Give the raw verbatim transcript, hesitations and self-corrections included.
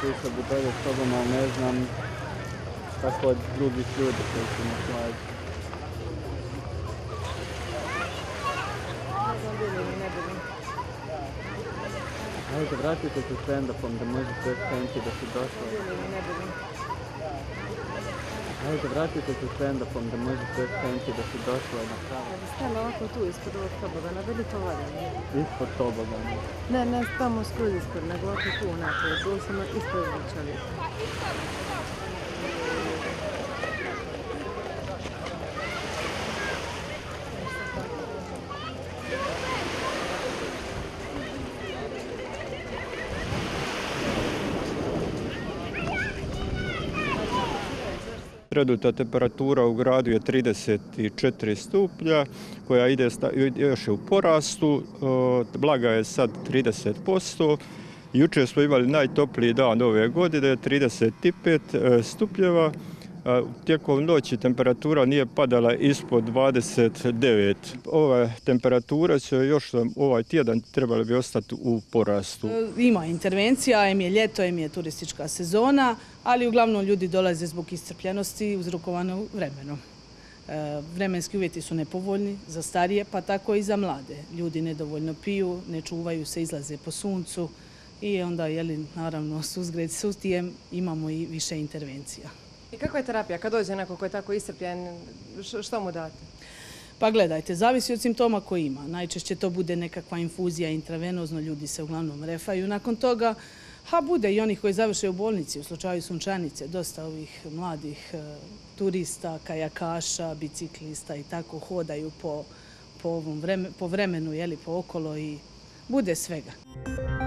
Išao bi dolje s tobom, ali ne znam kako od drugih ljudi koji su na plaži. Ajde, vratite se stand-upom da možete stenci da si došla. Ajde, vratite se stand-upom da možete stenci da si došla na pravo. Ja bi stala ovako tu ispod ovog tobogana, da li to valjamo? Ispod tobogana. Ne, ne tamo skroz ispod, nego ovako tu naprijed, doslovno ispod ovog čovjeka. Trenutna temperatura u gradu je trideset četiri stupnja, koja ide još je u porastu, blaga je sad trideset posto. Jučer smo imali najtopliji dan ove godine, trideset pet stupnjeva. Tijekom noći temperatura nije padala ispod dvadeset devet. Ova temperatura će još ovaj tjedan trebala bi ostati u porastu. Ima intervencija, em je ljeto, em je turistička sezona, ali uglavnom ljudi dolaze zbog iscrpljenosti uzrokovano vremenom. Vremenski uvjeti su nepovoljni za starije, pa tako i za mlade. Ljudi nedovoljno piju, ne čuvaju se, izlaze po suncu i onda, jeli, naravno, suzgred sustijem imamo i više intervencija. I kakva je terapija kad dođe neko ko je tako iscrpljen, što mu date? Pa gledajte, zavisi od simptoma koji ima. Najčešće to bude nekakva infuzija intravenozno, ljudi se uglavnom refaju. Nakon toga, ha, bude i onih koji završe u bolnici, u slučaju Sunčanice, dosta ovih mladih e, turista, kajakaša, biciklista i tako hodaju po, po, ovom vreme, po vremenu, jeli, po okolo i bude svega.